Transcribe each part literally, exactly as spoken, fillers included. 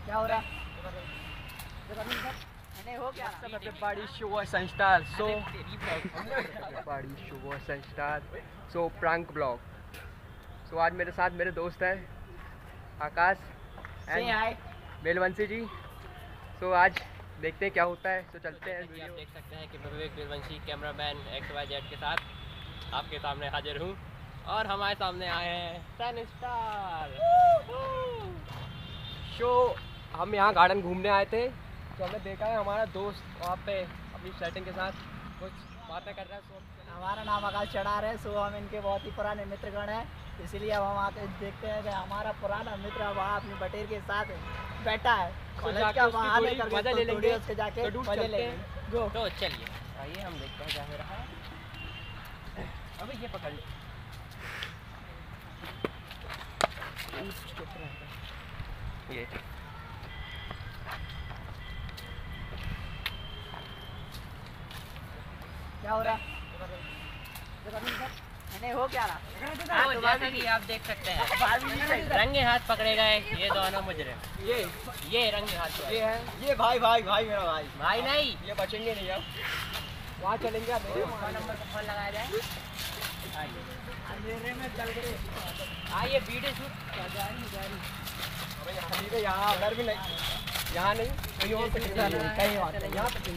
क्या हो रहा? नहीं हो क्या? Everybody show us and style. So everybody show us and style. So prank vlog. So आज मेरे साथ मेरे दोस्त हैं आकाश एंड बेलवंशी जी. So आज देखते हैं क्या होता है. तो so, चलते हैं. आप देख सकते हैं कि मैं Vivek Belwanshi cameraman X Y Z के साथ आपके सामने हाजिर हूँ और हमारे सामने आए हैं सन स्टार. शो हम यहाँ गार्डन घूमने आए थे तो हमने देखा है हमारा दोस्त वहाँ पे अपनी सेटिंग के साथ कुछ बातें कर रहा है. सो हमारा नाम आकाश चढ़ार है. सो हम इनके बहुत ही पुराने मित्रगण हैं, इसलिए अब हम आके देखते हैं कि हमारा पुराना मित्र वहाँ अपनी बटेर के साथ बैठा है. कॉलेज का वहाँ मजा ले लेंगे, उसके जाके मजे लेंगे. गो तो चलिए आइए हम देखते हैं क्या हो रहा है. अभी ये पकड़ ये क्या हो रहा? नहीं हो क्या रहा? हाँ, तो जैसा कि आप देख सकते हैं रंगे हाथ पकड़े गए ये दोनों मुजरिम. ये ये रंगे हाथ ये है ये भाई भाई भाई मेरा भाई भाई नहीं ये बचेंगे नहीं. अब वहाँ चलेंगे. आप फोन नंबर पर फोन लगाया जाए. अंधेरे में चल गए. आइए वीडियो शूट यहाँ उधर भी नहीं, यहाँ नहीं कहीं और पे कहीं और यहाँ पे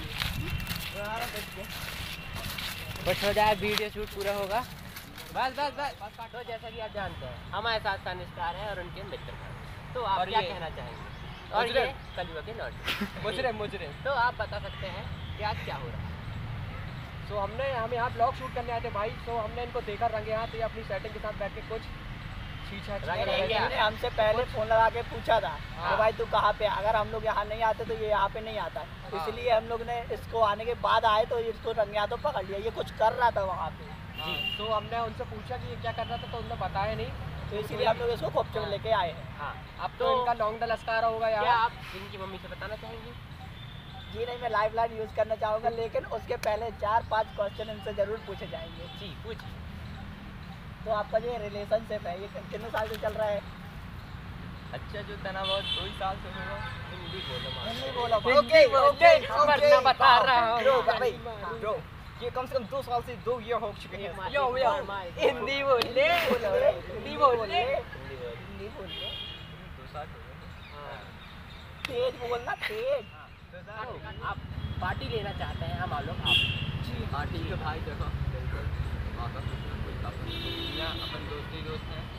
बस हो जाए वीडियो शूट पूरा होगा. बस बस बस. तो जैसा कि आप जानते हैं हमारे साथ सन स्टार है और उनके मित्र हैं. तो आप और क्या ये- कहना चाहेंगे? और ये कलयुगा के नॉट मुजरे मुजरे. तो आप बता सकते हैं कि आज क्या हो रहा है. सो हमने हम यहाँ ब्लॉग शूट करने आए थे भाई. सो हमने इनको देखा रंगे हाथ. ये अपनी सेटिंग के साथ बैठ के कुछ छीछा रंगे हाथ. इन्होंने हमसे पहले फोन लगा के पूछा था हाँ. कि भाई तू कहाँ पे. अगर हम लोग यहाँ नहीं आते तो ये यहाँ पे नहीं आता. हाँ. इसलिए हम लोग ने इसको आने के बाद आए तो इसको रंगे हाथों पकड़ लिया. ये कुछ कर रहा था वहाँ पे, जी. तो हमने उनसे पूछा कि ये क्या कर रहा था तो उन्होंने बताया नहीं. तो इसीलिए हम लोग इसको खोपचे में लेके आए हैं. हाँ अब तो इनका लॉन्ग द लश्कारा होगा क्या यार. आप इनकी मम्मी से बताना चाहेंगे? जी नहीं, मैं लाइव लाइन यूज़ करना चाहूँगा, लेकिन उसके पहले चार पांच क्वेश्चन इनसे ज़रूर पूछे जाएंगे. जी पूछ. तो आपका जो रिलेशनशिप है ये कितने साल से चल रहा है? अच्छा जो तना बहुत दो ही साल से होगा. हिंदी बोलो माँ. हिंदी बोलो. ओके ओके वरना बता रहा हूँ. ब्रो भाई ब्रो ये कम से कम दो साल से दो ईयर हो चुके हैं. यो यो हिंदी बोले हिंदी बोलिए. हिंदी बोल. हिंदी बोलिए. दो साल हो गए. तेज बोलना, तेज. तो आप पार्टी लेना चाहते हैं हम लोग आप जी पार्टी के भाई देखो अपन दोस्ती दोस्त हैं.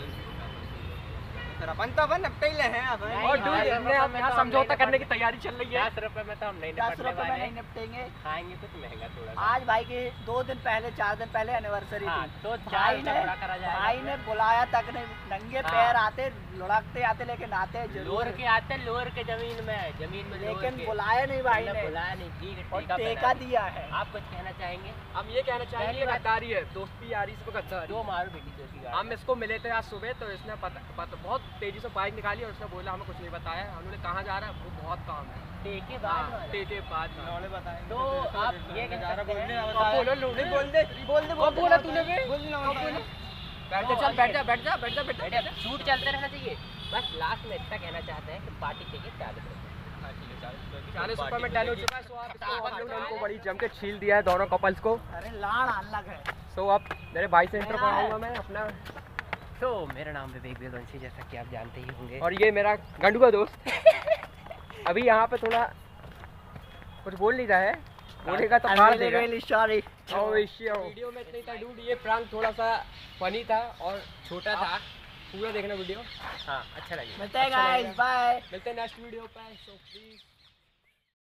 अपन तो अपन निपटे हैं अपन. नहीं, और भाई, dude, हमने तो हम मैं यहाँ तो समझौता नहीं करने की तैयारी चल रही है. दस रुपए में तो हम नहीं दस निपटने रुपए में वाले नहीं हैं. निपटेंगे. खाएंगे कुछ महंगा थोड़ा सा. आज भाई की दो दिन पहले चार दिन पहले एनिवर्सरी हाँ, थी. तो भाई चाय ने झगड़ा करा जाएगा. भाई ने बुलाया तक नहीं. नंगे हाँ. पैर आते, लुढ़कते आते, लेकिन आते लोर जरूर. के आते लोर के जमीन में जमीन में लोर लेकिन के. बुलाया नहीं भाई मतलब ने, बुलाया नहीं. ठीक है और टेका टेका पहना. दिया है. आप कुछ कहना चाहेंगे? हम ये कहना चाहेंगे पहली बात- गद्दारी है. दोस्ती यारी इसको गद्दारी. दो मारो बेटी दोस्ती का. हम इसको मिले थे आज सुबह तो इसने पता, पता बहुत तेजी से बाइक निकाली और उसने बोला हमें कुछ नहीं बताया. हमने कहाँ जा रहा है वो बहुत काम है. टेके बाद हाँ, वाला. टेके बाद उन्होंने बताया. तो आप ये कह सकते हैं बोलो लोने बोल दे बोल दे बोल बोला तूने भी. बैठ जा चल बैठ जा बैठ जा बैठ जा बैठ जा. शूट चलते रहना चाहिए. बस लास्ट में इतना कहना चाहते हैं कि पार्टी चाहिए चालीस रुपये. चालीस रुपए में टैल हो चुका है. सो आप इसको हम लोगों ने उनको बड़ी जम के छील दिया है दोनों कपल्स को. अरे लाड़ अलग है. सो अब मेरे भाई से इंटर कराऊंगा मैं अपना. तो मेरा नाम विवेक बेलवंशी जैसा कि आप जानते ही होंगे. और ये मेरा गंडू का दोस्त. अभी यहाँ पे थोड़ा कुछ बोल नहीं रहा है. बोलेगा तो मार देगा. सॉरी. वीडियो में इतना ही था डूड. ये प्रैंक थोड़ा सा फनी था और छोटा था. पूरा देखना वीडियो. हाँ अच्छा लगे. मिलते हैं गाइस, बाय. मिलते हैं नेक्स्ट वीडियो पे. So please